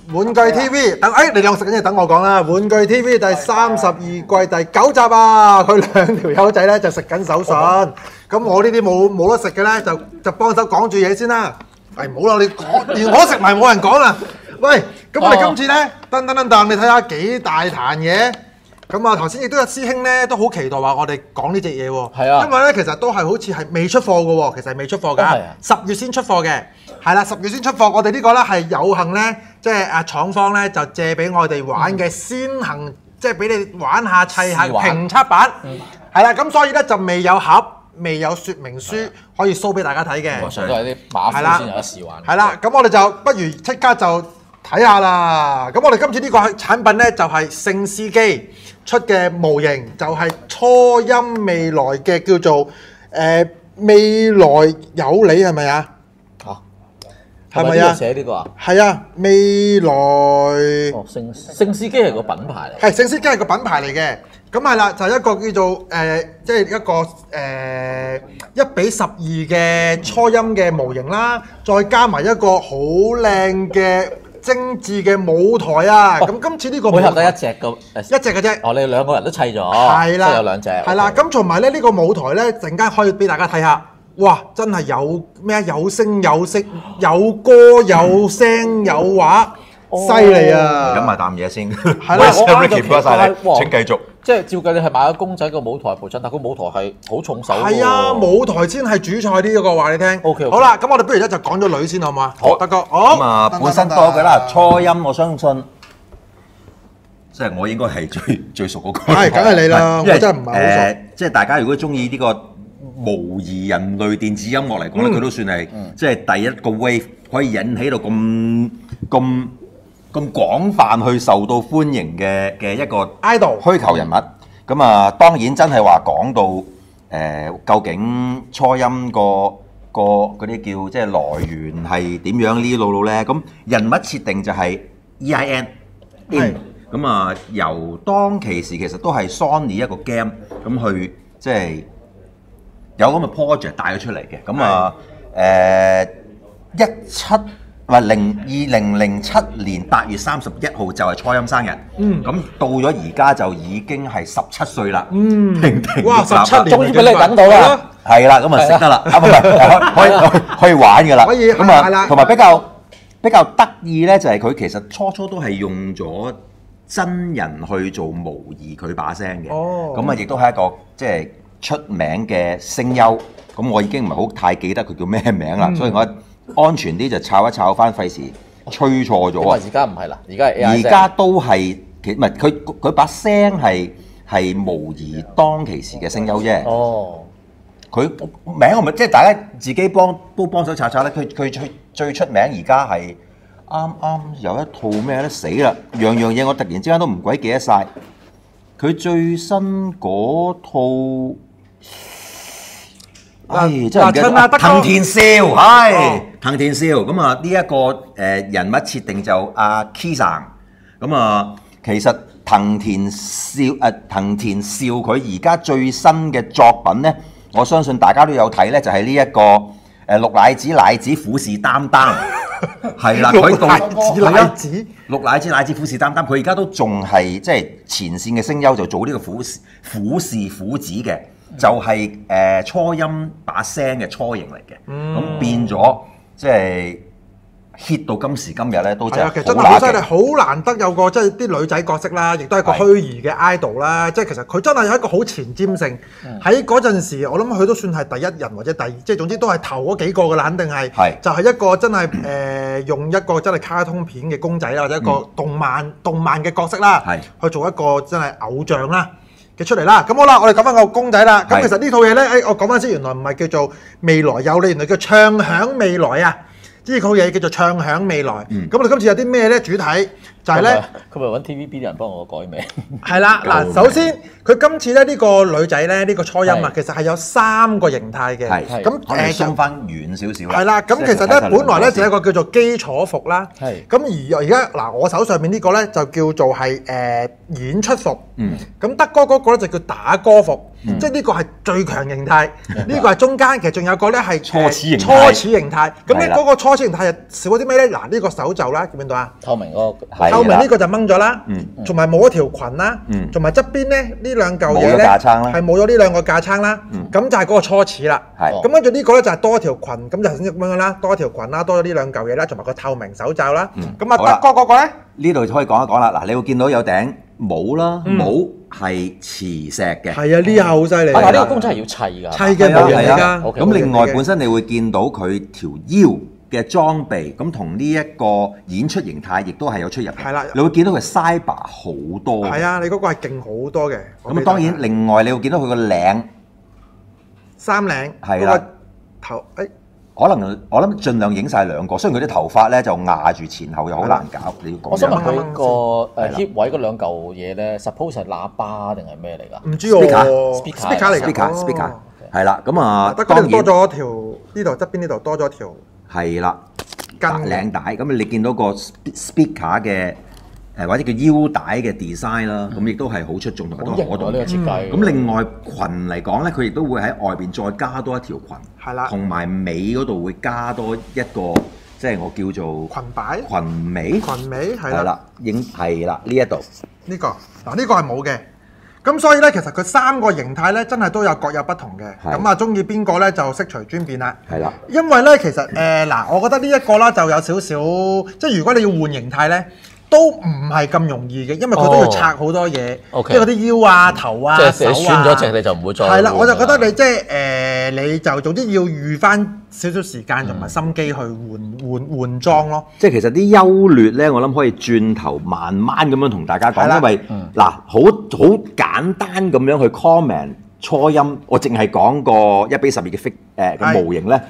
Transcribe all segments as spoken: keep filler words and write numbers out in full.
玩具 T V 等，誒你兩個食緊嘢等我講啦。玩具 T V 第三十二季第九集啊，佢兩條友仔咧就食緊手信，咁我呢啲冇冇得食嘅咧就就幫手講住嘢先啦。誒唔好啦，你講連我食埋冇人講啦。喂，咁我哋今次咧噔噔噔噔，你睇下幾大壇嘢。咁啊頭先亦都有師兄咧都好期待話我哋講呢隻嘢喎。 係啊， 因為咧其實都係好似係未出貨嘅喎，其實係未出貨㗎，十月先出貨嘅。係啦，十月先出貨，我哋呢個咧係有幸咧，即係啊廠方咧就借俾我哋玩嘅先行，即係俾你玩下砌下評測版。係啦，咁所以咧就未有盒，未有說明書可以 show 俾大家睇嘅。 都係啲馬虎先有得試玩。 係啦，咁我哋就不如即刻就睇下啦。咁我哋今次呢個產品咧就係盛事機出嘅模型，就係初音未來嘅叫做誒未來有你係咪啊？係咪啊？ 寫呢個啊？ 係啊，未來哦，盛盛事機係個品牌嚟。 係盛事機係個品牌嚟嘅，咁係啦，就係一個叫做誒，即係一個誒一比十二嘅初音嘅模型啦，再加埋一個好靚嘅精緻嘅舞台啊！咁今次呢個每盒得一隻嘅， 一隻嘅啫。 哦，你哋兩個人都砌咗， 係啦， 即係有兩隻。 係啦，咁同埋咧呢個舞台咧，陣間可以俾大家睇下。哇！真係有咩啊？有聲有色，有歌有聲有畫，犀利啊！ 飲埋啖嘢先。 係啦， 我啱就唔該晒你，請繼續。 即係照計，你係買咗公仔個舞台陪襯，但係個舞台係好重手喎。 係啊，舞台先係主菜呢一個話你聽。 O K， 好啦，咁我哋不如咧就講咗女先好唔好啊？ 好， 德哥，好。 咁啊，本身多嘅啦，初音我相信，即係我應該係最最熟嗰個。 係，梗係你啦，我真係唔係好熟。 即係大家如果中意呢個模擬人類電子音樂嚟講咧，佢都算係即係第一個 wave 可以引起到咁咁咁廣泛去受到歡迎嘅嘅一個 idol 虛構人物。咁啊，當然真係話講到誒，究竟初音個個嗰啲叫即係來源係點樣呢路路咧？咁人物設定就係 E I N。 係。 咁啊，由當其時其實都係 Sony 一個 game 咁去即係。有咁嘅 project 帶咗出嚟嘅，咁啊誒一七唔係零二零零七年八月三十一號就係初音生日，嗯，咁到咗而家就已經係十七歲啦，嗯，停停哇，十七年終於俾你等到啦， 係啦，咁啊識得啦，啊唔係可以可以玩㗎啦， 可以咁啊，同埋比較比較得意咧，就係佢其實初初都係用咗真人去做模擬佢把聲嘅，哦，咁啊亦都係一個即係出名嘅聲優，咁我已經唔係好太記得佢叫咩名啦，嗯、所以我安全啲就抄一抄翻，費事吹錯咗啊！ 而家唔係啦，而家係 A I 而家都係其唔係佢佢把聲係係模擬當其時嘅聲優啫。哦，佢名我咪即係大家自己幫都幫手查查咧。佢佢最最出名而家係啱啱有一套咩咧死啦，樣樣嘢我突然之間都唔鬼記得晒。佢最新嗰套。唉，真係唔記得。藤田咲，係藤田咲。咁啊，呢一個誒人物設定就阿 Key-san。咁啊，其實藤田咲誒藤田咲佢而家最新嘅作品咧，我相信大家都有睇咧，就係呢一個誒綠奶子奶子虎視眈眈。係啦，佢綠奶子奶子， 綠奶子奶子虎視眈眈，佢而家都仲係即係前線嘅聲優，就做呢個虎視虎視虎子嘅。就係、是、誒、呃、初音把聲嘅初型嚟嘅，咁、嗯、變咗即係 hit 到今時今日咧，都真係好難嘅。 好難得有個即係啲女仔角色啦，亦都係個虛擬嘅 idol 啦。即係其實佢真係有一個好前瞻性。喺嗰陣時，我諗佢都算係第一人或者第二，即係總之都係頭嗰幾個㗎啦，肯定係。係就係一個真係誒、呃、用一個真係卡通片嘅公仔啦，或者一個動漫、嗯、動漫嘅角色啦，去做一個真係偶像啦。出嚟啦，咁好啦，我哋講翻個公仔啦。咁其實呢套嘢咧，誒，我講翻先，原來唔係叫做未來有你，原來叫暢響未來啊！呢套嘢叫做暢響未來。咁、嗯、我哋今次有啲咩咧？主題就係咧， 佢咪揾 T V B 啲人幫我改名。 係啦，嗱，首先佢今次咧呢個女仔咧，呢、呢個初音啊，其實係有三個形態嘅。係咁誒， 鬆翻遠少少啦。係啦，咁其實咧，本來咧就係一個叫做基礎服啦。係。咁而而家嗱，我手上面呢個咧就叫做係誒、呃、演出服。嗯。咁德哥嗰個咧就叫打歌服。 即係呢個係最強形態，呢個係中間，其實仲有個咧係初始形態初始形態。咁咧嗰個初始形態係少咗啲咩咧？嗱，呢個手袖啦，見唔見到啊？ 透明嗰個， 透明呢個就掹咗啦，同埋冇一條裙啦，同埋側邊咧呢兩嚿嘢咧係冇咗呢兩個架撐啦，咁就係嗰個初始啦。咁跟住呢個咧就係多條裙，咁就頭先咁樣啦，多條裙啦，多咗呢兩嚿嘢啦，同埋個透明手罩啦。咁啊德哥嗰個咧？ 呢度可以講一講啦。嗱，你會見到有頂帽啦，帽係磁石嘅。 係啊，呢下好犀利。 但係呢個公仔係要砌㗎。 砌嘅模型嚟㗎。 咁另外本身你會見到佢條腰嘅裝備，咁同呢一個演出形態亦都係有出入嘅。 係啦， 你會見到佢 cyber 好多。 係啊，你嗰個係勁好多嘅。 咁當然另外你會見到佢個領衫領係啦， 頭誒。 可能我諗盡量影晒兩個，雖然佢啲頭髮咧就壓住前後又好難搞，你要講。 我想問佢個誒 hip 位嗰兩嚿嘢咧 ，suppose 係喇叭定係咩嚟㗎？ 唔知喎 ，speaker 嚟㗎 ，speaker，speaker 係啦。咁啊， 得嗰度多咗條呢度側邊呢度多咗條係啦， 跟領帶。咁你見到個 speaker 嘅誒或者叫腰帶嘅 design 啦，咁亦都係好出眾同埋都可動。 呢個設計。 咁另外裙嚟講咧，佢亦都會喺外邊再加多一條裙。 係啦， 同埋尾嗰度會加多一個，即係我叫做裙擺、 裙尾、 裙尾係啦， 影係啦呢一度呢個嗱呢個係冇嘅，咁所以咧其實佢三個形態咧真係都有各有不同嘅，咁啊中意邊個咧就悉隨尊便啦， 係啦， 因為咧其實誒嗱、呃，我覺得呢一個啦就有少少，即係如果你要換形態咧。都唔係咁容易嘅，因為佢都要拆好多嘢，即係嗰啲腰啊、頭啊、手啊。即係穿咗隻你就唔會再。係啦，我就覺得你即係誒，你就總之要預翻少少時間同埋心機去換換換裝咯。 即係其實啲優劣咧，我諗可以轉頭慢慢咁樣同大家講，因為嗱好好簡單咁樣去 comment 初音，我淨係講個一比十二嘅 fig 誒嘅模型咧。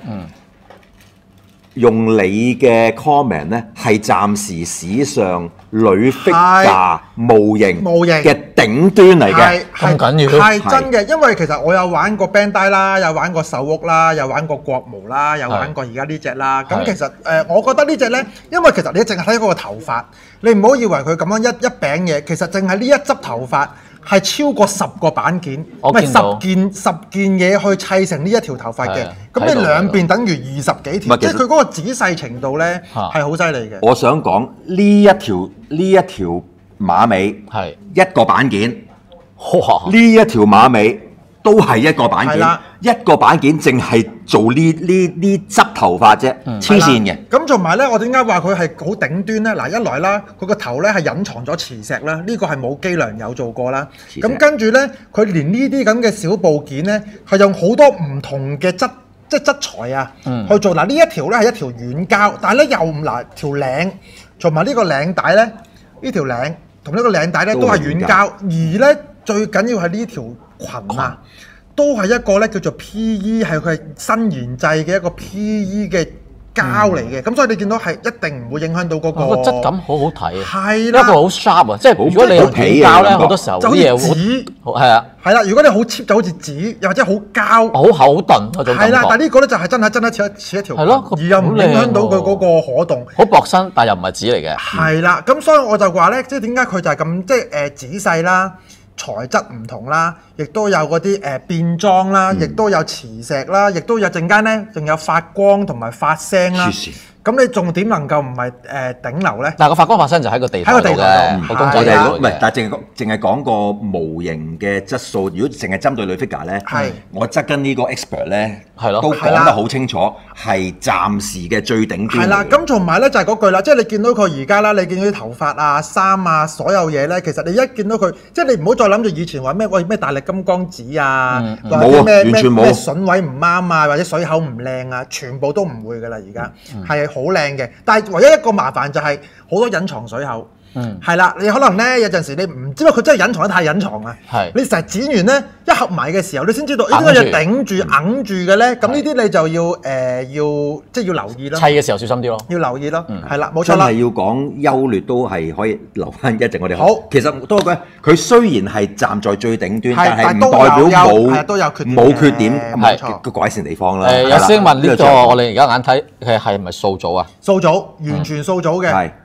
用你嘅 comment 咧，係暫時史上女 figure 模型模型嘅頂端嚟嘅， 咁緊要係真嘅，因為其實我有玩過 Bandai 啦，有玩過手屋啦，有玩過國模啦，有玩過而家呢隻啦。咁其實誒、呃，我覺得呢隻咧，因為其實你淨係睇嗰個頭髮，你唔好以為佢咁樣一一餅嘢，其實淨係呢一執頭髮。係超過十個板件，唔係十件十件嘢去砌成呢一條頭髮嘅，咁你兩邊等於二十幾條，即係佢嗰個仔細程度咧係好犀利嘅。 我想講呢一條呢一條馬尾係一個板件，呢一條馬尾都係一個板件，一個板件淨係做呢呢呢執頭髮啫，黐線嘅。 咁同埋咧，我點解話佢係好頂端咧？嗱，一來啦，佢個頭咧係隱藏咗磁石啦，呢個係冇機良有做過啦。咁跟住咧，佢連呢啲咁嘅小部件咧，係用好多唔同嘅質即係質材啊去做。嗱，呢一條咧係一條軟膠，但係咧又唔嗱條領同埋呢個領帶咧，呢條領同呢個領帶咧都係軟膠，而咧最緊要係呢條裙啊。都係一個咧叫做 P E， 係佢係新研製嘅一個 P E 嘅膠嚟嘅，咁、嗯、所以你見到係一定唔會影響到嗰、嗰個。 個質感好好睇啊！ 係啦， 一個好 sharp 啊！即係如果你用皮膠咧，好多時候啲嘢紙係啊， 係啦。如果你好 cheap 就好似紙，又或者好膠， 好厚頓嗰種感覺。係啦， 但係呢個咧就係真係真係似一似一條。 係咯， 而又唔影響到佢嗰個可動。 好薄身，但又唔係紙嚟嘅。 係啦，咁所以我就話咧，即係點解佢就係咁即係誒仔細啦。材質唔同啦，亦都有嗰啲誒變裝啦，亦都有磁石啦，亦都有陣間咧，仲有發光同埋發聲啦。咁你仲點能夠唔係誒頂流咧？ 嗱，個發光發聲就喺個地台度嘅，個公仔度唔係，但係淨係講淨係講個模型嘅質素。如果淨係針對女 figure 咧，我側跟呢個 expert 咧，都講得好清楚，係暫時嘅最頂端。 係啦，咁同埋咧就係嗰句啦，即係你見到佢而家啦，你見到啲頭髮啊、衫啊、所有嘢咧，其實你一見到佢，即係你唔好再諗住以前話咩喂咩大力金剛指啊，或者咩咩咩筍位唔啱啊，或者水口唔靚啊，全部都唔會噶啦，而家係。好靚嘅，但係唯一一個麻煩就係好多隱藏水口，係啦、嗯，你可能咧有陣時你唔知，因為佢真係隱藏得太隱藏啊。係是，你成日剪完咧一合埋嘅時候，你先知道呢啲嘢頂住揞住嘅咧，咁呢啲你就要誒、呃、要即係要留意咯。 砌嘅時候小心啲咯，要留意咯，係啦、嗯，冇錯啦。 真係要講優劣都係可以留翻一陣，我哋好。 其實都講佢雖然係站在最頂端， 是但係唔代表冇都有缺點冇缺點，冇錯個改善地方啦。 誒，有師兄問呢個我哋而家眼睇係係咪素組啊？ 素組，完全素組嘅。係。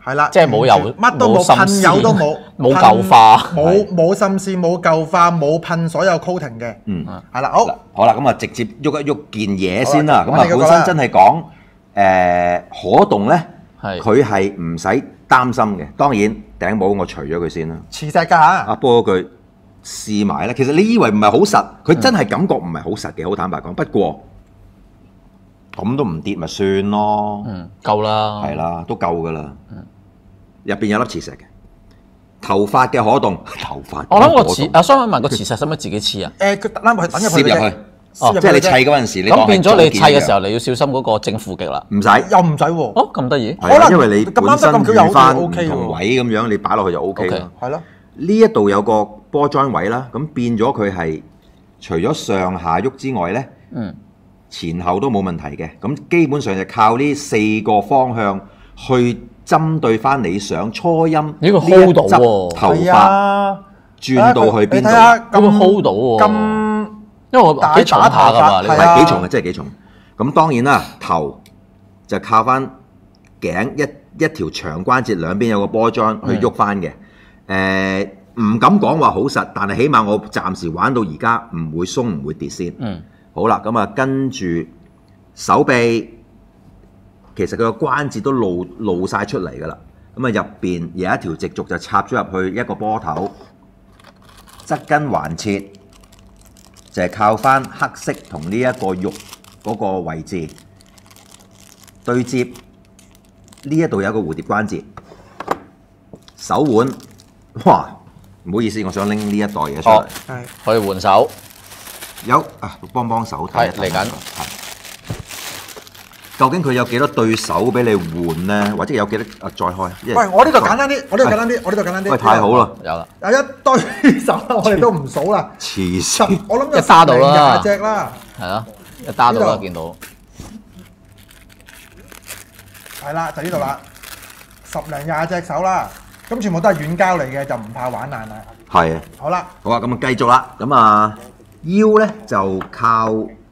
係啦， 即係冇油， 乜都冇，噴油都冇， 冇舊化， 冇冇滲線，冇舊化，冇噴所有 coating 嘅。 嗯， 係啦，好， 好啦，咁啊直接喐一喐件嘢先啦。咁啊本身真係講誒可動咧，佢係唔使擔心嘅。當然頂帽我除咗佢先啦。 磁石㗎嚇。 啊，不過佢試埋咧，其實你以為唔係好實，佢真係感覺唔係好實嘅，好坦白講。不過咁都唔跌咪算咯。 嗯，夠啦。 係啦，都夠㗎啦。嗯。入邊有粒磁石嘅，頭髮嘅可動，頭髮。 我諗個磁，啊，想問個磁石使唔使自己黐啊？ 誒，佢拉埋去等入去。 攝入去，哦，即係你砌嗰陣時，你咁變咗你砌嘅時候，你要小心嗰個正負極啦。 唔使， 又唔使喎。 哦，咁得意。 可能因為你本身預翻唔 OK 同位咁樣，你擺落去就 O K 啦。 係咯。 呢一度有個波裝位啦，咁變咗佢係除咗上下喐之外咧， 嗯， 前後都冇問題嘅。咁基本上就靠呢四個方向去。針對翻你想初音呢個 hold 到喎， 頭髮轉到去邊度？ 你睇下咁 hold 到喎， 咁因為我幾重下㗎嘛， 你係幾重嘅，真係幾重。咁當然啦，頭就靠翻頸一一條長關節兩邊有個波裝去喐翻嘅。誒唔敢講話好實，但係起碼我暫時玩到而家唔會鬆唔會跌先。 嗯， 好啦，咁啊跟住手臂。其實佢個關節都露露曬出嚟㗎啦，咁啊入邊有一條直軸就插咗入去一個波頭，側根環切就係靠翻黑色同呢一個肉嗰個位置對接，呢一度有個蝴蝶關節，手腕，哇唔好意思，我想拎呢一袋嘢出嚟， 係可以換手， 有啊幫幫手睇一睇， 嚟緊。 究竟佢有幾多對手俾你換咧？或者有幾多啊？再開。 喂，我呢度簡單啲，我呢度簡單啲，我呢度簡單啲。 喂，太好啦！ 有啦， 有一堆手，我哋都唔數啦。 黐線， 我諗一打到啦， 廿隻啦。 係啊，一打到啦，見到。 係啦，就呢度啦，十零廿隻手啦，咁全部都係軟膠嚟嘅，就唔怕玩爛啦。 係啊。 好啦， 好啊，咁啊繼續啦。咁啊腰咧就靠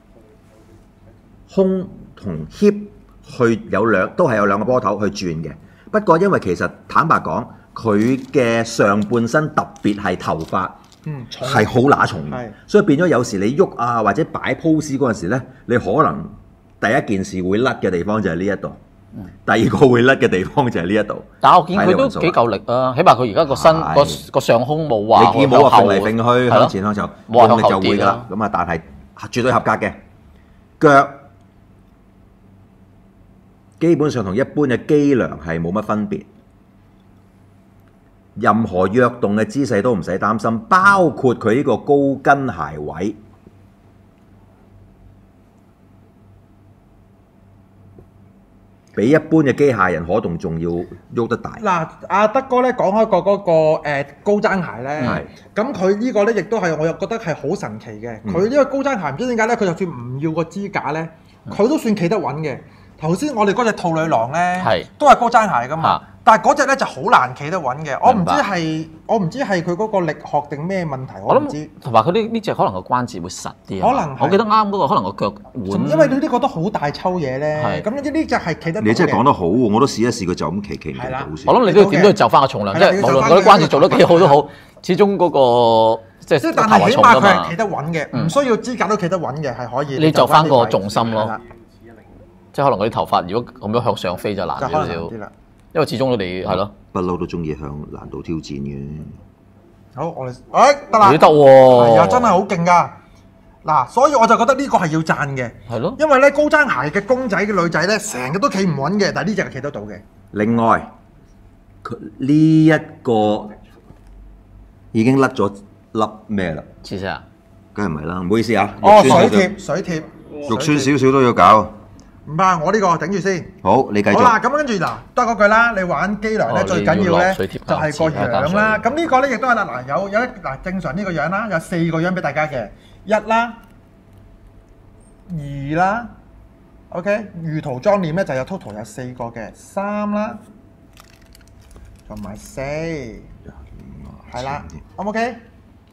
胸同 hip 去有兩都係有兩個波頭去轉嘅。不過因為其實坦白講，佢嘅上半身特別係頭髮， 嗯， 係好乸重嘅，所以變咗有時你喐啊或者擺 pose 嗰陣時咧，你可能第一件事會甩嘅地方就係呢一度，嗯、第二個會甩嘅地方就係呢一度。 但係我見佢都幾夠力啊，起碼佢而家個身個個上胸冇話你見冇話揈嚟揈去向前向後，用力就會㗎啦。咁啊，但係絕對合格嘅腳。基本上同一般嘅機梁係冇乜分別，任何躍動嘅姿勢都唔使擔心，包括佢呢個高跟鞋位，比一般嘅機械人可動仲要喐得大。 嗱，阿德哥咧講開個嗰個誒高踭鞋咧，咁佢呢個咧亦都係我又覺得係好神奇嘅。佢呢個高踭鞋唔知點解咧，佢就算唔要個支架咧，佢都算企得穩嘅。頭先我哋嗰隻兔女郎咧，都係高踭鞋噶嘛，但係嗰隻咧就好難企得穩嘅。我唔知係我唔知係佢嗰個力學定咩問題，我唔知。 同埋佢呢呢隻可能個關節會實啲。可能我記得啱嗰個可能個腳腕。 因為你呢個都好大抽嘢咧，咁呢呢隻係企得。 你真係講得好喎，我都試一試佢就咁企企唔到先。 我諗你都要點都要就翻個重量，即係無論嗰啲關節做得幾好都好，始終嗰個即係但係起碼佢係企得穩嘅，唔需要支架都企得穩嘅，係可以。 你就翻個重心咯。即係可能嗰啲頭髮，如果咁樣向上飛就難少少，因為始終佢哋係咯， 不嬲都中意向難度挑戰嘅。 好，我哋誒得啦， 你得喎， 係啊，真係好勁噶。嗱，所以我就覺得呢個係要讚嘅， 係咯， 因為咧高踭鞋嘅公仔嘅女仔咧，成日都企唔穩嘅，但係呢隻係企得到嘅。 另外，佢呢一個已經甩咗粒咩啦？ 黐線啊！ 梗係唔係啦，唔好意思啊。 哦，水貼水貼， 肉酸少少都要搞。 唔怕，我呢個頂住先。 好，你繼續。 好啦，咁跟住嗱，都係嗰句啦。你玩機梁咧，最緊要咧就係個樣啦。咁呢個咧亦都係啦。嗱，有有一嗱正常呢個樣啦，有四個樣俾大家嘅。一啦，二啦 ，OK。輿圖裝臉咧就有 total 有四個嘅。三啦，同埋四，係啦，O 唔 OK？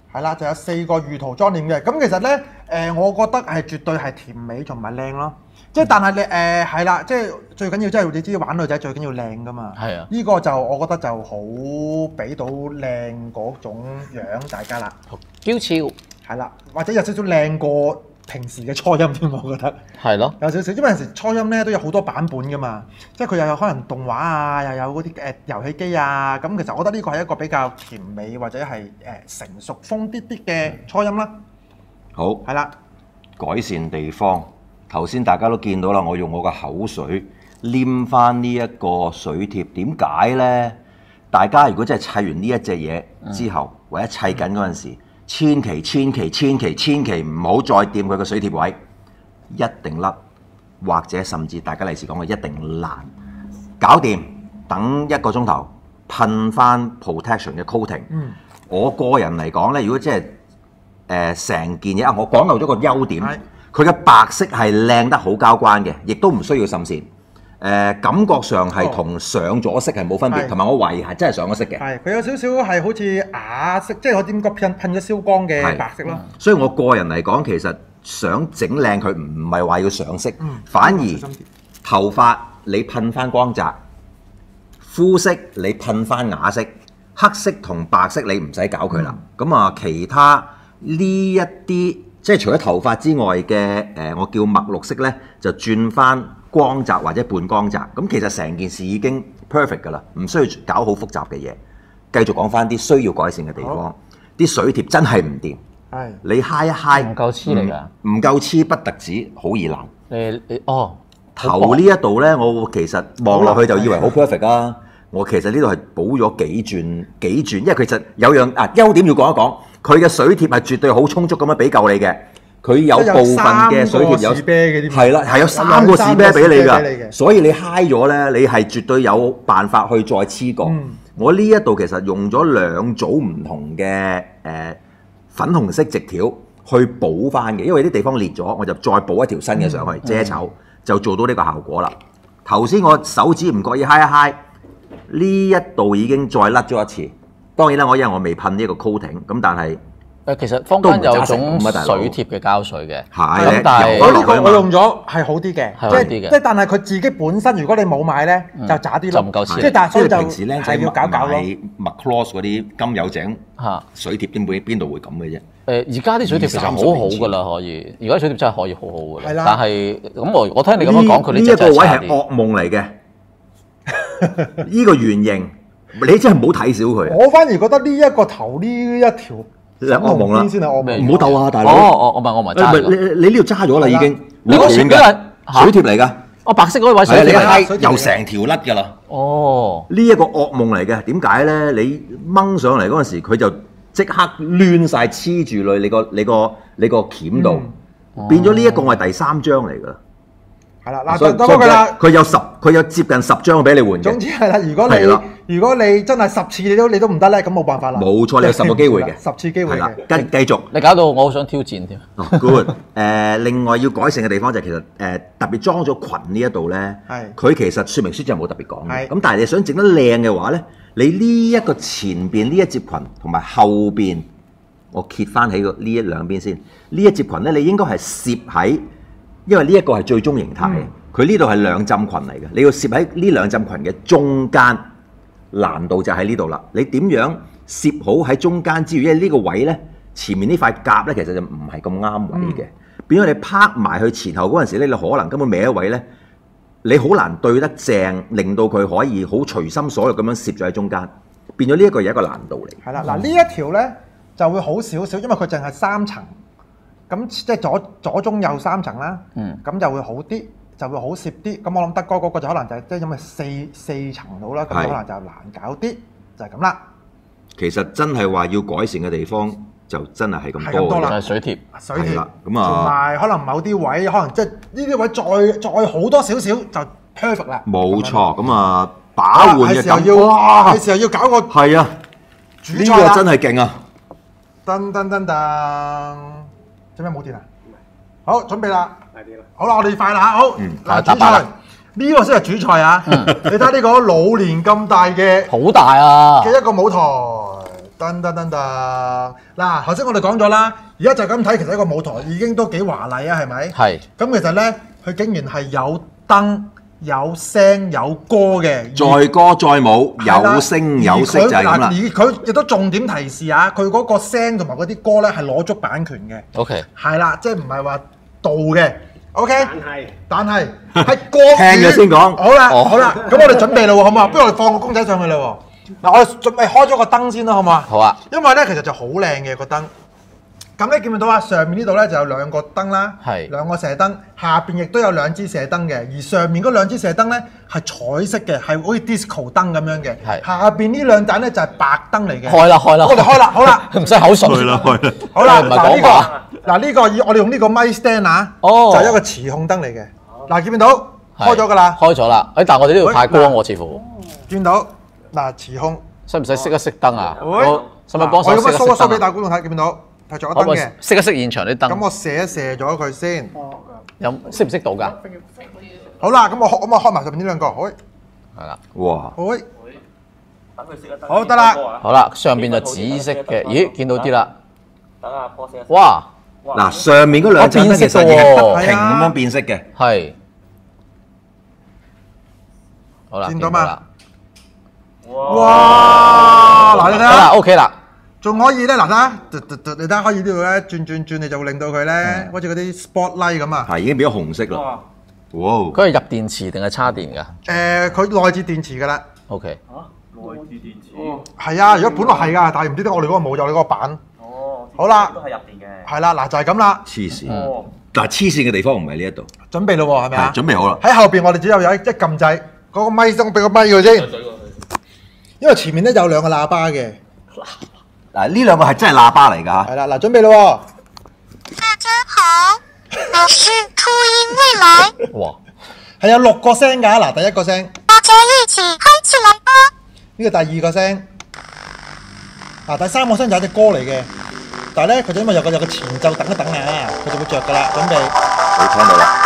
係啦，就有四個御圖裝點嘅。咁其實咧，誒、呃，我覺得係絕對係甜美同埋靚咯。即係但係你誒係啦，即係最緊要即係你知玩女仔最緊要靚噶嘛。係啊。呢個就我覺得就好俾到靚嗰種樣大家啦。 嬌俏。係啦，或者有少少靚過平時嘅初音添，我覺得。係咯。有少少，因為有時初音咧都有好多版本噶嘛，即係佢又有可能動畫啊，又有嗰啲誒遊戲機啊，咁其實我覺得呢個係一個比較甜美或者係誒、呃、成熟風啲啲嘅初音啦。 好。 係啦。 改善地方。頭先大家都見到啦，我用我嘅口水黏翻呢一個水貼，點解呢？大家如果真係砌完呢一隻嘢之後，嗯、或者砌緊嗰陣時，千祈千祈千祈千祈唔好再掂佢個水貼位，一定甩，或者甚至大家利是講嘅一定爛。搞掂，等一個鐘頭，噴翻 protection 嘅 coating。嗯、我個人嚟講呢，如果即係誒成件嘢啊，我講漏咗個優點。佢嘅白色係靚得好交關嘅，亦都唔需要滲線。誒、呃、感覺上係同上咗色係冇分別，同埋、哦、我懷疑係真係上咗色嘅。係，佢有少少係好似啞色，即係我點講噴噴咗燒光嘅白色咯。所以我個人嚟講，其實想整靚佢唔係話要上色，嗯、反而頭髮你噴翻光澤，膚色你噴翻啞色，黑色同白色你唔使搞佢啦。咁啊、嗯，其他呢一啲。即係除咗頭髮之外嘅誒、呃，我叫墨綠色咧，就轉翻光澤或者半光澤。咁其實成件事已經 perfect 㗎啦，唔需要搞好複雜嘅嘢。繼續講翻啲需要改善嘅地方，啲水貼真係唔掂。係你揩一揩唔夠黐嚟㗎，唔夠黐不特止，好易爛。誒誒哦，頭呢一度咧，我其實望落去就以為好 perfect 啊。我其實呢度係補咗幾轉幾轉，因為其實有樣啊優點要講一講。佢嘅水貼係絕對好充足咁樣俾夠你嘅，佢有部分嘅水貼有係啦，係有三個士啤俾你㗎，所以你揩咗咧，你係絕對有辦法去再黐過。嗯、我呢一度其實用咗兩組唔同嘅誒、呃、粉紅色直條去補翻嘅，因為啲地方裂咗，我就再補一條新嘅上去、嗯、遮醜，就做到呢個效果啦。頭先我手指唔覺意揩一揩，呢一度已經再甩咗一次。當然啦，我因為我未噴呢一個 coating， 咁但係誒其實坊間有種水貼嘅膠水嘅，咁但係我呢個我用咗係好啲嘅，即係即係但係佢自己本身如果你冇買咧，就渣啲咯，就唔夠黐。即係但係所以就平時咧就要搞搞咯。Macross 嗰啲金有井水貼點會邊度會咁嘅啫？誒而家啲水貼其實好好㗎啦，可以。而家水貼真係可以好好㗎啦。但係咁我我聽你咁樣講，佢呢一個位係噩夢嚟嘅，呢個圓形。你真係唔好睇小佢。我反而覺得呢一個頭呢一條惡夢啦，先係惡夢。唔好鬥啊，大佬！哦哦，我問我唔係揸。你你你呢度揸咗啦已經。你嗰船嘅水貼嚟㗎。哦，白色嗰位水貼。係啊，你揩又成條甩㗎啦。哦。呢一個惡夢嚟嘅，點解咧？你掹上嚟嗰陣時，佢就即刻亂晒黐住你你個你個你個鉗度，變咗呢一個我係第三張嚟㗎。係啦，嗱，就多佢啦。佢有十，佢有接近十張俾你換嘅。總之係啦，如果你如果你真係十次你都你都唔得咧，咁冇辦法啦。冇錯，你有十個機會嘅，十次機會嘅。跟繼續，你搞到我好想挑戰添。Good，誒，另外要改善嘅地方就係其實誒特別裝咗裙呢一度咧，係佢其實說明書就冇特別講嘅。咁但係你想整得靚嘅話咧，你呢一個前邊呢一摺裙同埋後邊，我揭翻起個呢一兩邊先。呢一摺裙咧，你應該係攝喺。因為呢一個係最終形態，佢呢度係兩浸裙嚟嘅，你要攝喺呢兩浸裙嘅中間，難度就喺呢度啦。你點樣攝好喺中間之餘，因為呢個位呢，前面呢塊夾呢，其實就唔係咁啱位嘅，嗯、變咗你拍埋去前後嗰陣時咧，你可能根本歪一位呢，你好難對得正，令到佢可以好隨心所欲咁樣攝咗喺中間，變咗呢一個有一個難度嚟。係啦，嗱呢一條呢就會好少少，因為佢淨係三層。咁即係左左中右三層啦，咁、嗯、就會好啲，就會好攝啲。咁我諗德哥嗰個就可能就係即係因為四四層到啦，咁可能就難搞啲，就係咁啦。其實真係話要改善嘅地方就真係係咁多嘅，就係水貼，水貼啦。咁啊，同埋可能某啲位，可能即係呢啲位再再好多少少就 perfect 啦。冇錯，咁啊把換嘅感覺，哇！係時候要搞個係啊，呢個真係勁啊！噔噔噔噔。做咩冇電啊？好，準備啦！快啲啦！好啦，我哋快啦嚇，好。嗱，主菜呢個先係主菜啊！你睇呢個老年咁大嘅，好大啊嘅一個舞台， 噔噔噔噔，嗱，頭先我哋講咗啦，而家就咁睇，其實一個舞台已經都幾華麗啊，係咪？係。咁其實咧，佢竟然係有燈、有聲、有歌嘅， 載歌載舞，有聲有色就係咁啦。 而佢亦都重點提示啊，佢嗰個聲同埋嗰啲歌咧係攞足版權嘅。 OK。 係啦，即係唔係話盜嘅。OK。但係，但係係歌聽咗先講。 好啦，好啦，咁我哋準備啦喎，好唔好啊？不如我哋放個公仔上去啦喎。嗱，我哋準備開咗個燈先啦，好唔好啊？ 好啊。 因為咧，其實就好靚嘅個燈。咁咧見唔見到啊？上面呢度咧就有兩個燈啦，係兩個射燈，下邊亦都有兩支射燈嘅。而上面嗰兩支射燈咧係彩色嘅，係好似 disco 燈咁樣嘅。係下邊呢兩盞咧就係白燈嚟嘅。開啦，開啦，我哋開啦，好啦， 唔使口唇。開啦，開啦。好啦，嗱呢個嗱呢個以我哋用呢個咪 stand 啊，哦，就係一個磁控燈嚟嘅。嗱見唔見到？開咗㗎啦。開咗啦。誒，但係我哋呢度太光喎，似乎。見到嗱磁控。使唔使熄一熄燈啊？我使唔使幫手熄一熄燈啊？我咁樣 show 一 show 俾大觀眾睇，見唔見到？係仲有燈嘅。熄一熄現場啲燈。咁我射一射咗佢先。有熄唔熄到㗎？好啦，咁我開咁我開埋上面呢兩個，好。係啦。哇！好。等佢熄一燈。好得啦。好啦，上邊就紫色嘅，咦？見到啲啦。等阿波熄一熄。哇！ 嗱，上面嗰兩盞燈其實係不停咁樣變色嘅。 係。好啦。見到嘛？哇！嗱，你睇下，好啦 ，OK 啦，仲可以咧，嗱睇下，你睇下可以呢度咧轉轉轉，你就會令到佢咧，好似嗰啲 spotlight 咁啊。 係已經變咗紅色啦。哇！ 佢係入電池定係插電㗎？ 誒，佢內置電池㗎啦。 OK。 嚇，內置電池。 係啊，如果本來係㗎，但係唔知點解我哋嗰個冇有你嗰個板。哦。好啦。都係入電嘅。係啦，嗱就係咁啦。 黐線。但係黐線嘅地方唔係呢一度。 準備咯喎，係咪啊？ 準備好啦。 喺後邊我哋只有有一撳掣，嗰個咪聲俾個咪佢先。因為前面咧有兩個喇叭嘅， 嗱呢兩個係真係喇叭嚟㗎嚇。 係啦，嗱準備咯喎。 大家好，我是初音未來。 哇，係有六個聲㗎，嗱第一個聲。 大家一起嗨起來吧！ 呢個第二個聲，嗱第三個聲就係隻歌嚟嘅，但係咧佢就因為有個有個前奏，等一等啊，佢就會着㗎啦，準備。 你聽到啦。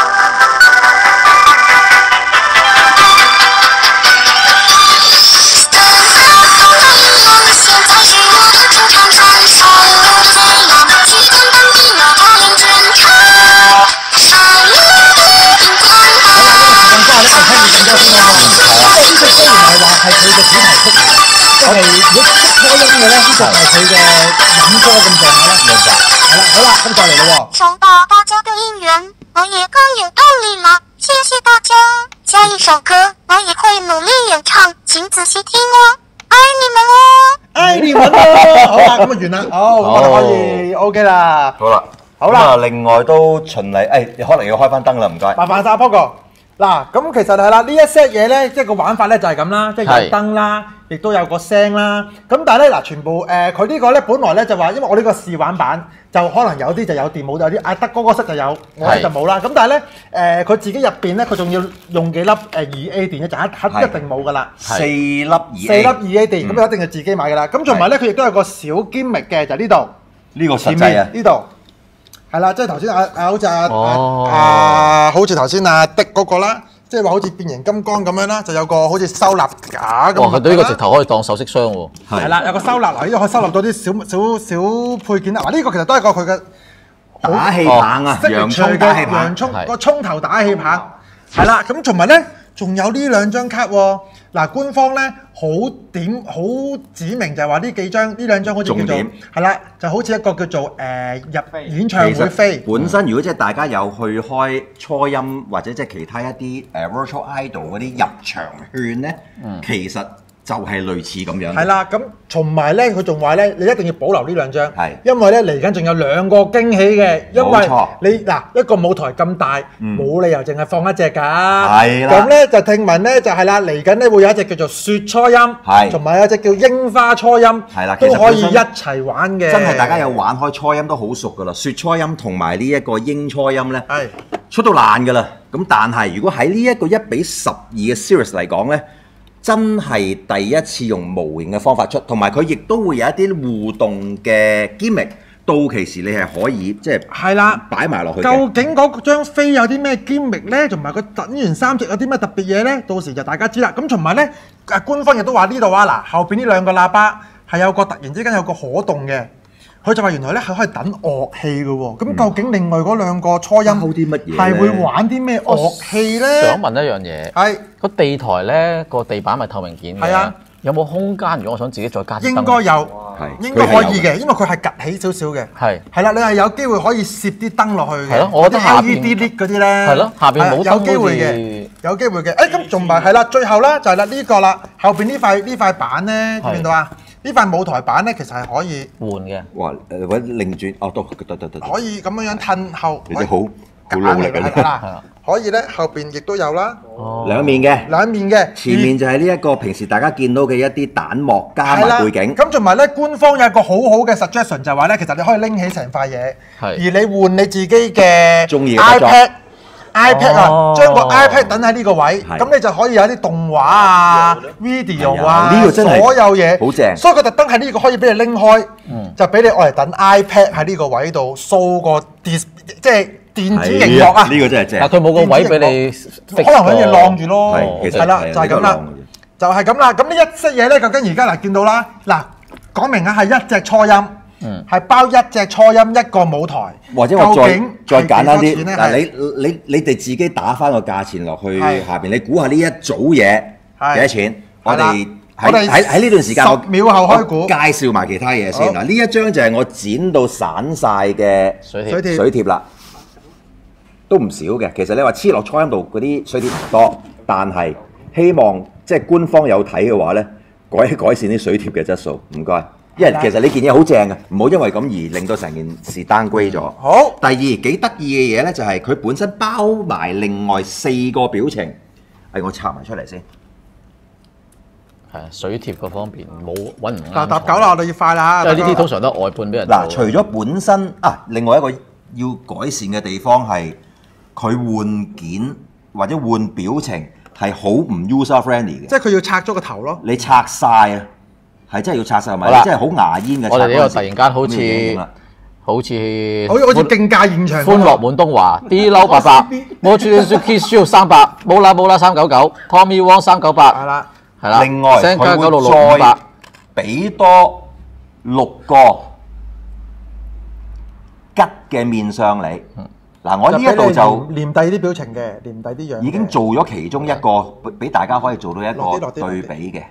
係佢嘅主題曲嚟嘅，我哋如果初音嘅咧，呢個係佢嘅飲歌咁上下啦。明白。係啦，好啦，咁再嚟咯喎。 收到大家的應援，我也更有動力啦！謝謝大家。下一首歌我也會努力演唱，請仔細聽哦。愛你們哦！ 愛你們哦！好啦，咁啊完啦。好，咁我哋可以 OK 啦。 好啦，好啦。咁啊，另外都循例，誒，可能要開翻燈啦，唔該。 麻煩晒 Pogo。嗱，咁其實係啦，呢一 set 嘢咧，即係個玩法咧就係咁啦，即係有燈啦，亦都有個聲啦。咁但係咧嗱，全部誒佢呢個咧，本來咧就話，因為我呢個試玩版就可能有啲就有電冇，有啲阿德哥嗰 set 就有，我咧就冇啦。咁但係咧誒，佢自己入邊咧，佢仲要用幾粒誒二 A 電嘅，就一一定冇噶啦。 四粒二 A。 四粒二 A 電，咁一定係自己買噶啦。咁同埋咧，佢亦都有個小 gimmick嘅，就呢度。 呢個實際啊！ 呢度。係啦，即係頭先阿阿好似阿阿好似頭先阿的嗰個啦。即係話好似變形金剛咁樣啦，就有個好似收納架咁。哇！ 佢對呢個直頭可以當首飾箱喎。 係啦，有個收納，嗱呢個可以收納到啲小小小配件啦。嗱呢個其實都係個佢嘅打氣棒啊，洋葱打氣棒， 洋葱個葱頭打氣棒。係啦，咁同埋咧，仲有呢兩張卡喎。嗱，官方咧好點好指明就係話呢幾張呢兩張好似叫做係啦，就好似一個叫做誒入演唱會飛。 本身如果即係大家有去開初音或者即係其他一啲誒 Virtual Idol 嗰啲入場券咧，其實就係類似咁樣。 係啦，咁同埋咧，佢仲話咧，你一定要保留呢兩張， 係因為咧嚟緊仲有兩個驚喜嘅，因為你嗱一個舞台咁大，冇理由淨係放一隻㗎。係啦，咁咧就聽聞咧就係啦，嚟緊咧會有一隻叫做雪初音，係，同埋有一隻叫櫻花初音，係啦，都可以一齊玩嘅。 真係大家有玩開初音都好熟㗎啦，雪初音同埋呢一個櫻初音咧，係出到爛㗎啦。咁但係如果喺呢一個一比十二嘅 series 嚟講咧，真係第一次用模型嘅方法出，同埋佢亦都會有一啲互動嘅 gimmick，到期時你係可以即係係啦擺埋落去。 究竟嗰張飛有啲咩 gimmick 咧？同埋佢等完三隻有啲咩特別嘢咧？到時就大家知啦。咁同埋咧，誒官方亦都話呢度啊，嗱後邊呢兩個喇叭係有個突然之間有個可動嘅。佢就話原來咧係可以等樂器嘅喎，咁究竟另外嗰兩個初音啲乜嘢係會玩啲咩樂器咧？ 想問一樣嘢，係個地台咧個地板咪透明件嘅，係啊，有冇空間？如果我想自己再加啲燈，應該有，應該可以嘅，因為佢係趌起少少嘅，係係啦，你係有機會可以攝啲燈落去嘅，係咯，我覺得下邊 L E D lit 嗰啲咧，係咯，下邊冇有機會嘅，有機會嘅，誒咁仲埋係啦，最後咧就係啦呢個啦，後邊呢塊呢塊板咧見唔見到啊？呢塊舞台板咧，其實係可以換嘅。 哇！誒，或者擰轉，哦，都得得得。 可以咁樣樣褪後。 你哋好好努力㗎啦。可以咧，後邊亦都有啦。 哦。兩面嘅。 兩面嘅。 前面就係呢一個平時大家見到嘅一啲彈幕加埋背景。 咁同埋咧，官方有一個好好嘅 suggestion 就係話咧，其實你可以拎起成塊嘢，而你換你自己嘅 iPad。iPad 啊，將個 iPad 等喺呢個位，咁你就可以有啲動畫啊、video 啊， 呢個真係所有嘢好正。 所以佢特登喺呢個可以俾你拎開，就俾你愛嚟等 iPad 喺呢個位度掃個電，即係電子熒幕啊。 呢個真係正。 但佢冇個位俾你， 可能揾嘢晾住咯。 係， 係啦，就係咁啦，就係咁啦。咁呢一 set 嘢咧，究竟而家嗱見到啦，嗱講明啊係一隻初音。係包一隻初音一個舞台， 或者我再再簡單啲，嗱你你你哋自己打翻個價錢落去下邊，你估下呢一組嘢幾多錢？我哋喺喺喺呢段時間， 十秒後開估， 介紹埋其他嘢先。嗱呢一張就係我剪到散晒嘅水貼水貼啦，都唔少嘅。其實你話黐落初音度嗰啲水貼唔多，但係希望即係官方有睇嘅話咧，改改善啲水貼嘅質素，唔該。因為其實呢件嘢好正嘅，唔好因為咁而令到成件事 downgrade咗。 好。 第二幾得意嘅嘢咧，就係佢本身包埋另外四個表情，係我拆埋出嚟先。 係啊，水貼嗰方面冇揾唔啱。 嗱，搭九啦，我哋要快啦。 因為呢啲通常都外判俾人。 嗱，除咗本身啊，另外一個要改善嘅地方係佢換件或者換表情係好唔 user friendly 嘅。 即係佢要拆咗個頭咯。 你拆晒啊！係真係要拆晒咪？真係好牙煙嘅。 我哋呢個突然間好似好似好似好似競價現場。 歡樂滿東華，D 嬲八百 m o t u s Kiss Show 三百，冇啦冇啦三九九 ，Tommy Wong 三九八。 係啦， 係啦。另外佢會再俾多六個吉嘅面相你。嗱，我呢一度就連第啲表情嘅，連第啲樣。 已經做咗其中一個，俾大家可以做到一個對比嘅。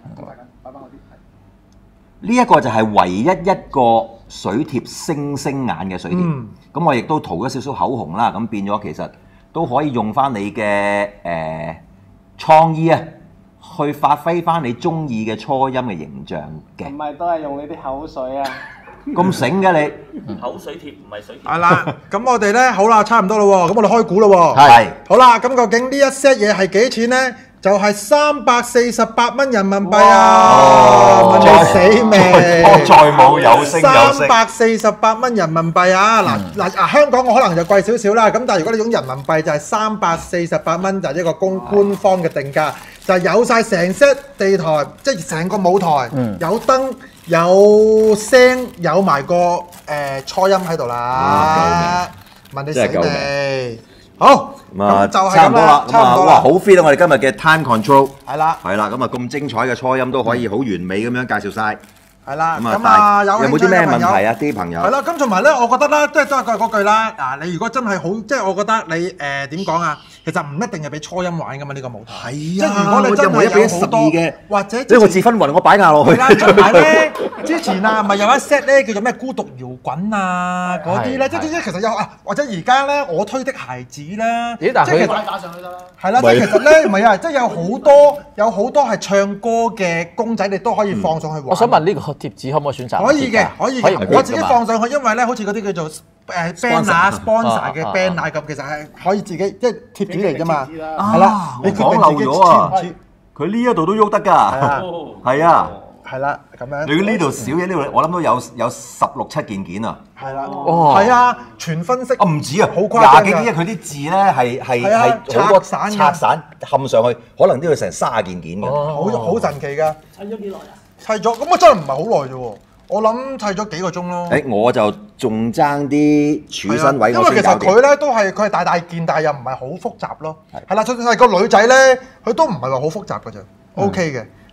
呢一個就係唯一一個水貼星星眼嘅水貼，咁、嗯、我亦都塗咗少少口紅啦，咁變咗其實都可以用翻你嘅誒、呃、創意啊，去發揮翻你中意嘅初音嘅形象嘅。 唔係都係用你啲口水啊！ 咁醒嘅你， 口水貼唔係水貼。 係啦，咁我哋咧好啦，差唔多啦喎，咁我哋開估啦喎。 係。 好啦，咁究竟呢一 set 嘢係幾錢咧？就係三百四十八蚊人民幣啊！問你死未？ 再冇有聲有聲。 三百四十八蚊人民幣啊！嗱嗱啊，香港我可能就貴少少啦。咁但係如果你用人民幣就係三百四十八蚊，就係一個公官方嘅定價，就係有曬成 set 地台，即係成個舞台，有燈、有聲、有埋個誒初音喺度啦。問你死未？好，咁就係咁啦，差唔多啦。哇，好 fit 啊！我哋今日嘅 time control 係啦， 係啦，咁啊咁精彩嘅初音都可以好完美咁樣介紹晒。 係啦，咁啊有冇啲咩問題啊？啲朋友係啦，咁同埋咧，我覺得咧，即係都係嗰句啦。嗱，你如果真係好，即係我覺得你誒點講啊？其實唔一定係俾初音玩噶嘛，呢個舞台。係啊，即係如果你真係有好多，或者呢個自分雲，我擺壓落去。 係啦，同埋咧，之前啊，咪有一 set 咧叫做咩孤獨搖滾啊嗰啲咧，即係即係其實有啊，或者而家咧我推的孩子啦， 咦？但係佢打上去得啦。 係啦，即係其實咧唔係啊，即係有好多有好多係唱歌嘅公仔，你都可以放上去玩。 我想問呢個貼紙可唔可以選擇？ 可以嘅，可以嘅。我自己放上去，因為咧好似嗰啲叫做誒 banner sponsor 嘅 banner 咁，其實係可以自己即係貼紙嚟㗎嘛。係啦，你決定自己黐唔黐？ 佢呢一度都喐得㗎，係啊， 係啦，咁樣。 你呢度少嘢，呢度我諗都有有十六七件件啊。 係啦，係啊，全分析。 啊唔止啊， 好誇張㗎。 廿幾件，佢啲字咧係係係好多散拆散冚上去，可能都要成卅件件嘅。 好好神奇㗎。 砌咗幾耐啊？ 砌咗，咁我真係唔係好耐啫喎。我諗砌咗幾個鐘咯。 誒，我就仲爭啲處身位， 因為其實佢咧都係佢係大大件，但係又唔係好複雜咯。係啦，就算係個女仔咧，佢都唔係話好複雜㗎啫。O K 嘅。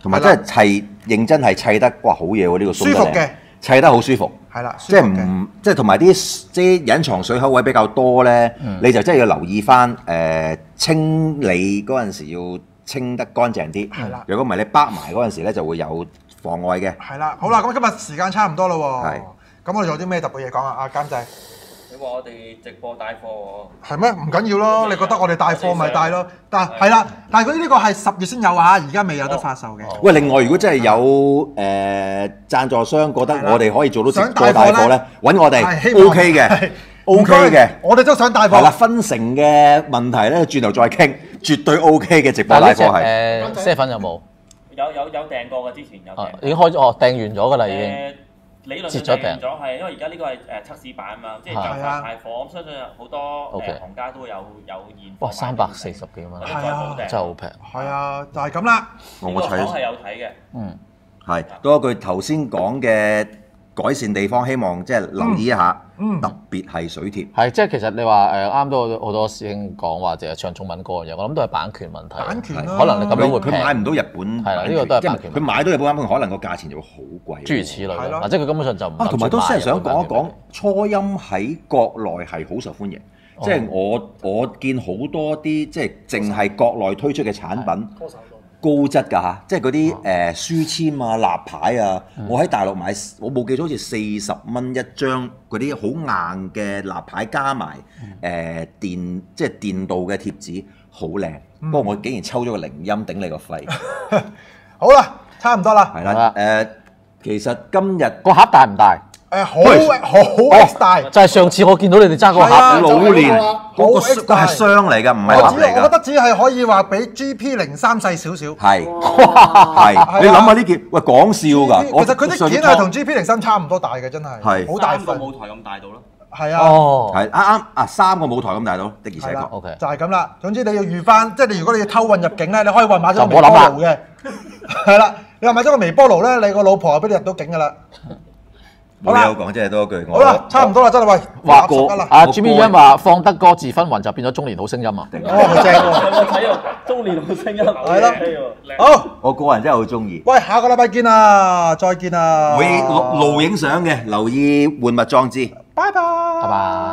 同埋真係砌認真係砌得哇好嘢喎！呢個舒服嘅， 砌得好舒服。 係啦， 即係唔即係同埋啲即係隱藏水口位比較多咧，你就真係要留意翻誒清理嗰陣時要清得乾淨啲。 係啦， 如果唔係你包埋嗰陣時咧就會有妨礙嘅。 係啦，好啦，咁今日時間差唔多啦喎。 係。 咁我哋有啲咩特別嘢講啊？阿監製。 你話我哋直播帶貨喎？ 係咩？唔緊要咯，你覺得我哋帶貨咪帶咯。但係係啦，但係佢呢個係十月先有啊，而家未有得發售嘅。 喂，另外如果真係有誒贊助商覺得我哋可以做到直播帶貨咧，揾我哋 O K 嘅 ，O K 嘅。 我哋都想帶貨。 係啦，分成嘅問題咧，轉頭再傾，絕對 O K 嘅直播帶貨係。 誒，啡粉有冇？ 有有有訂過嘅，之前有訂。 已經開咗，哦，訂完咗㗎啦已經。 理論上訂完咗係，因為而家呢個係誒測試版啊嘛，即係就快派貨，我相信好多誒行家都有有現貨。 哇，三百四十幾蚊， 係啊， 真係好平。 係啊，就係咁啦。 我我睇係有睇嘅。 嗯， 係多一句頭先講嘅改善地方，希望即係留意一下。嗯，特別係水貼。 係即係其實你話誒啱都好多師兄講話淨係唱中文歌嘅嘢，我諗都係版權問題。 版權啦， 可能你咁樣會平。 佢買唔到日本。 係啦，呢個都係版權。 佢買到日本版本，可能個價錢就會好貴。 諸如此類咯，或者佢根本上就唔。 啊，同埋都真係想講一講，初音喺國內係好受歡迎。即係我我見好多啲即係淨係國內推出嘅產品。高質㗎嚇，即係嗰啲誒書籤啊、立牌啊，嗯、我喺大陸買，我冇記錯好似四十蚊一張嗰啲好硬嘅立牌，加埋誒、呃、電即係電鍍嘅貼紙，好靚。嗯、不過我竟然抽咗個鈴音頂你個肺。 好啦，差唔多啦。 係啦，誒，其實今日個盒大唔大？ 誒好好 X 大， 就係上次我見到你哋揸個盒老年嗰個係箱嚟㗎，唔係盒嚟㗎。 我覺得只係可以話比 G P 零三細少少。 係，係，你諗下呢件，喂講笑㗎。 其實佢啲件係同 G P 零三差唔多大嘅，真係。 係。 好大三個舞台咁大到咯。 係啊。 哦。 係啱啱啊，三個舞台咁大到，的而且確。 O K。 就係咁啦。總之你要預翻，即係你如果你要偷運入境咧，你可以話買咗個微波爐嘅。係啦，你話買咗個微波爐咧，你個老婆就俾你入到境㗎啦。 冇嘢好講，即係多一句。 好啦，差唔多啦，真係喂， 話過阿 Jimmy Yan 話放得歌自分雲就變咗中年好聲音啊！ 哦，好正喎！ 我睇啊，中年好聲音係咯，好， 我個人真係好中意。 喂，下個禮拜見啊，再見啊！ 會錄錄影相嘅，留意玩物裝置。 拜拜。 拜拜。